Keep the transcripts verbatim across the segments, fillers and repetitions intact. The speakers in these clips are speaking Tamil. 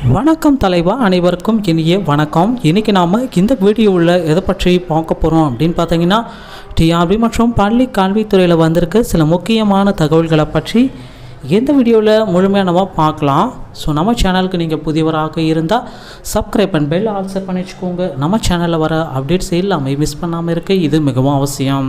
வணக்கம் தலைவா, அனைவருக்கும் இனிய வணக்கம். இன்றைக்கி நாம் இந்த வீடியோவில் எதை பற்றி பார்க்க போகிறோம் அப்படின்னு பார்த்தீங்கன்னா, டிஆர்பி மற்றும் பள்ளி கல்வித்துறையில் வந்திருக்க சில முக்கியமான தகவல்களை பற்றி எந்த வீடியோவில் முழுமையாக நம்ம பார்க்கலாம். ஸோ நம்ம சேனலுக்கு நீங்கள் புதியவராக இருந்தால் subscribe and bell all set பண்ணி வச்சுக்கோங்க. நம்ம சேனலில் வர அப்டேட்ஸ் எல்லாமே மிஸ் பண்ணாமல் இருக்க இது மிகவும் அவசியம்.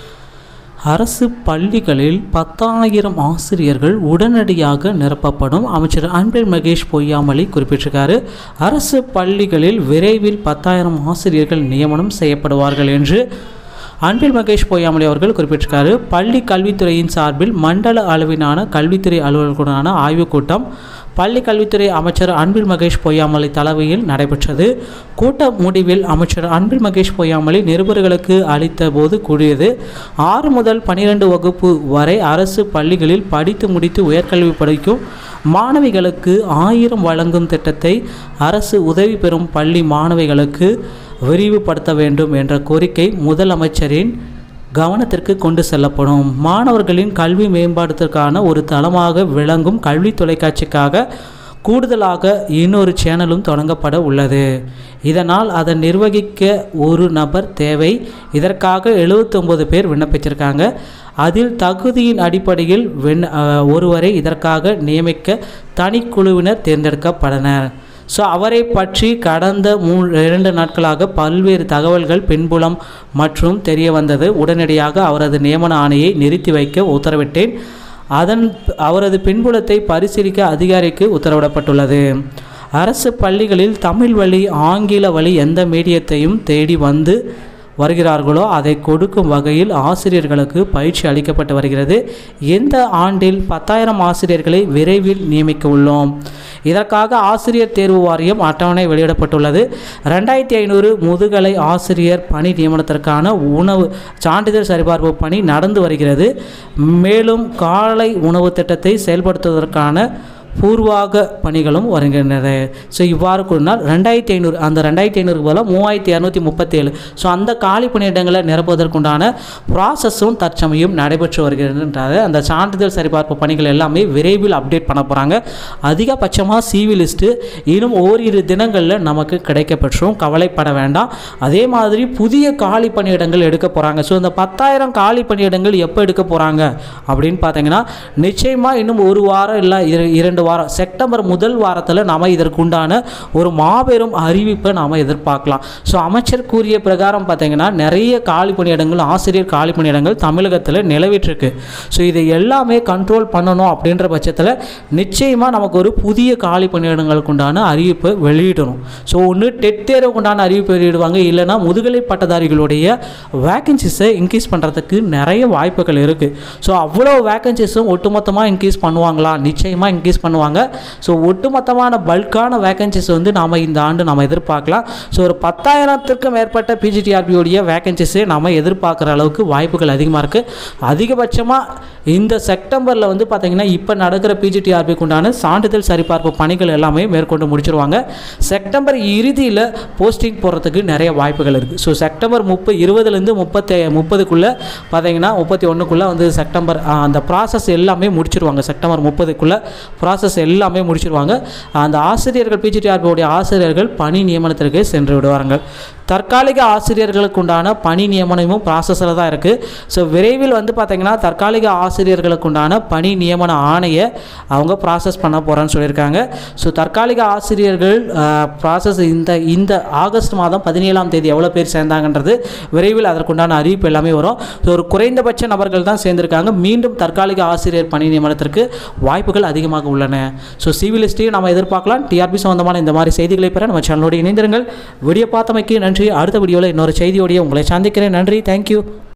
அரசு பள்ளிகளில் பத்தாயிரம் ஆசிரியர்கள் உடனடியாக நிரப்பப்படும். அமைச்சர் அன்பில் மகேஷ் பொய்யாமொழி குறிப்பிட்டிருக்காரு. அரசு பள்ளிகளில் விரைவில் பத்தாயிரம் ஆசிரியர்கள் நியமனம் செய்யப்படுவார்கள் என்று அன்பில் மகேஷ் பொய்யாமொழி அவர்கள் குறிப்பிட்டிருக்காரு. பள்ளி கல்வித்துறையின் சார்பில் மண்டல அளவிலான கல்வித்துறை அலுவலர்களுடனான ஆய்வுக் கூட்டம் பள்ளி கல்வித்துறை அமைச்சர் அன்பில் மகேஷ் பொய்யாமொழி தலைமையில் நடைபெற்றது. கூட்ட முடிவில் அமைச்சர் அன்பில் மகேஷ் பொய்யாமொழி நிருபர்களுக்கு அளித்த போது கூறியது, ஆறு முதல் பனிரெண்டு வகுப்பு வரை அரசு பள்ளிகளில் படித்து முடித்து உயர்கல்வி படிக்கும் மாணவிகளுக்கு ஆயிரம் வழங்கும் திட்டத்தை அரசு உதவி பெறும் பள்ளி மாணவிகளுக்கு விரிவுபடுத்த வேண்டும் என்ற கோரிக்கை முதலமைச்சரின் கவனத்திற்கு கொண்டு செல்லப்படும். மாணவர்களின் கல்வி மேம்பாட்டிற்கான ஒரு தளமாக விளங்கும் கல்வி தொலைக்காட்சிக்காக கூடுதலாக இன்னொரு சேனலும் தொடங்கப்பட உள்ளது. இதனால் அதை நிர்வகிக்க ஒரு நபர் தேவை. இதற்காக எழுபத்தி ஒன்பது பேர் விண்ணப்பிச்சிருக்காங்க. அதில் தகுதியின் அடிப்படையில் வெண் ஒருவரை இதற்காக நியமிக்க தனிக்குழுவினர் தேர்ந்தெடுக்கப்பட்டனர். ஸோ அவரை பற்றி கடந்த மூ இரண்டு நாட்களாக பல்வேறு தகவல்கள் பின்புலம் மற்றும் தெரிய வந்தது. உடனடியாக அவரது நியமன ஆணையை நிறுத்தி வைக்க உத்தரவிட்டேன். அதன் அவரது பின்புலத்தை பரிசீலிக்க அதிகாரிக்கு உத்தரவிடப்பட்டுள்ளது. அரசு பள்ளிகளில் தமிழ் வழி ஆங்கில வழி எந்த மீடியத்தையும் தேடி வந்து வருகிறார்களோ அதை கொடுக்கும் வகையில் ஆசிரியர்களுக்கு பயிற்சி அளிக்கப்பட்டு வருகிறது. எந்த ஆண்டில் பத்தாயிரம் ஆசிரியர்களை விரைவில் நியமிக்க உள்ளோம். இதற்காக ஆசிரியர் தேர்வு வாரியம் அட்டவணை வெளியிடப்பட்டுள்ளது. ரெண்டாயிரத்தி ஐநூறு முதுகலை ஆசிரியர் பணி நியமனத்திற்கான உணவு சான்றிதழ் சரிபார்ப்பு பணி நடந்து வருகிறது. மேலும் காலை உணவு திட்டத்தை செயல்படுத்துவதற்கான பூர்வாக பணிகளும் வருகின்றது. ஸோ இவ்வாறு கூறினால் ரெண்டாயிரத்தி ஐநூறு அந்த ரெண்டாயிரத்தி ஐநூறுக்கு போல மூவாயிரத்தி இரநூத்தி முப்பத்தி ஏழு ஸோ அந்த காலி பணியிடங்களை நிரப்புவதற்குண்டான ப்ராசஸும் தற்சமயம் நடைபெற்று வருகின்றது. அந்த சான்றிதழ் சரிபார்ப்பு பணிகள் எல்லாமே விரைவில் அப்டேட் பண்ண போகிறாங்க. அதிகபட்சமாக சிவி லிஸ்ட்டு இன்னும் ஓரிரு தினங்களில் நமக்கு கிடைக்கப்பெற்றும், கவலைப்பட வேண்டாம். அதே மாதிரி புதிய காலி பணியிடங்கள் எடுக்க போகிறாங்க. ஸோ இந்த பத்தாயிரம் காலி பணியிடங்கள் எப்போ எடுக்க போகிறாங்க அப்படின்னு பார்த்தீங்கன்னா, நிச்சயமாக இன்னும் ஒரு வாரம் இல்லை இரண்டு வாரம் செப்டம்பர் முதல் வாரத்தில் நாம் இதற்குண்டான ஒரு மாபெரும் அறிவிப்பை நாம் எதிர்பார்க்கலாம். ஸோ அமைச்சர் கூறிய பிரகாரம் பார்த்தீங்கன்னா, நிறைய காலி பணியிடங்கள் ஆசிரியர் காலி பணியிடங்கள் தமிழகத்தில் நிலவிட்டிருக்கு. ஸோ இதை எல்லாமே கண்ட்ரோல் பண்ணணும். அப்படின்ற பட்சத்தில் நிச்சயமாக நமக்கு ஒரு புதிய காலி பணியிடங்களுக்கு உண்டான அறிவிப்பை வெளியிடணும். ஸோ ஒன்று டெட் தேர்வுக்கு உண்டான அறிவிப்பை வெளியிடுவாங்க, இல்லைனா முதுகலை பட்டதாரிகளுடைய வேக்கன்சிஸை இன்க்ரீஸ் பண்ணுறதுக்கு நிறைய வாய்ப்புகள் இருக்குது. ஸோ அவ்வளோ வேக்கன்சிஸும் ஒட்டுமொத்தமாக இன்க்ரீஸ் பண்ணுவாங்களா? நிச்சயமாக இன்க்ரீஸ் பண்ணுவாங்க. ஸோ ஒட்டுமொத்தமான பல்கான வேகன்சிஸ் வந்து நாம் இந்த ஆண்டு நாம் எதிர்பார்க்கலாம். ஸோ ஒரு பத்தாயிரத்திற்கு மேற்பட்ட பிஜிடிஆர்பியோடைய வேகன்சிஸை நாம் எதிர்பார்க்குற அளவுக்கு வாய்ப்புகள் அதிகமாக இருக்குது. அதிகபட்சமாக இந்த செப்டம்பரில் வந்து பார்த்திங்கன்னா இப்போ நடக்கிற பிஜிடிஆர்பிக்கு உண்டான சான்றிதழ் சரிபார்ப்பு பணிகள் எல்லாமே மேற்கொண்டு முடிச்சிருவாங்க. செப்டம்பர் இறுதியில் போஸ்டிங் போடுறதுக்கு நிறைய வாய்ப்புகள் இருக்குது. ஸோ செப்டம்பர் முப்பது இருபதுலேருந்து முப்பத்தி முப்பதுக்குள்ளே பார்த்திங்கன்னா முப்பத்தி ஒன்றுக்குள்ளே வந்து செப்டம்பர் அந்த ப்ராசஸ் எல்லாமே முடிச்சிருவாங்க. செப்டம்பர் முப்பதுக்குள்ளே ப்ராசஸ் எல்லாமே முடிச்சிருவாங்க. அந்த ஆசிரியர்கள் பிஜிடிஆர்பியோடைய ஆசிரியர்கள் பணி நியமனத்திற்கு சென்று விடுவார்கள். தற்காலிக ஆசிரியர்களுக்கு உண்டான பணி நியமனமும் ப்ராசஸில் தான் இருக்குது. ஸோ விரைவில் வந்து பார்த்திங்கன்னா தற்காலிக ஆசிரியர்களுக்கு உண்டான பணி நியமன ஆணையை அவங்க ப்ராசஸ் பண்ண போகிறேன்னு சொல்லியிருக்காங்க. ஸோ தற்காலிக ஆசிரியர்கள் ப்ராசஸ் இந்த இந்த ஆகஸ்ட் மாதம் பதினேழாம் தேதி எவ்வளோ பேர் சேர்ந்தாங்கன்றது விரைவில் அதற்குண்டான அறிவிப்பு எல்லாமே வரும். ஸோ ஒரு குறைந்தபட்ச நபர்கள் தான் சேர்ந்திருக்காங்க. மீண்டும் தற்காலிக ஆசிரியர் பணி நியமனத்திற்கு வாய்ப்புகள் அதிகமாக உள்ளன. ஸோ சிவில் லிஸ்ட்டையும் நம்ம எதிர்பார்க்கலாம். டிஆர்பி சம்பந்தமான இந்த மாதிரி செய்திகளை பெற நம்ம சேனலோடு இணைந்திருங்கள். வீடியோ பார்த்தமைக்கு நன்றி. அடுத்த வீடியோவில் இன்னொரு செய்தியோடைய உங்களை சந்திக்கிறேன். நன்றி. தேங்க்யூ.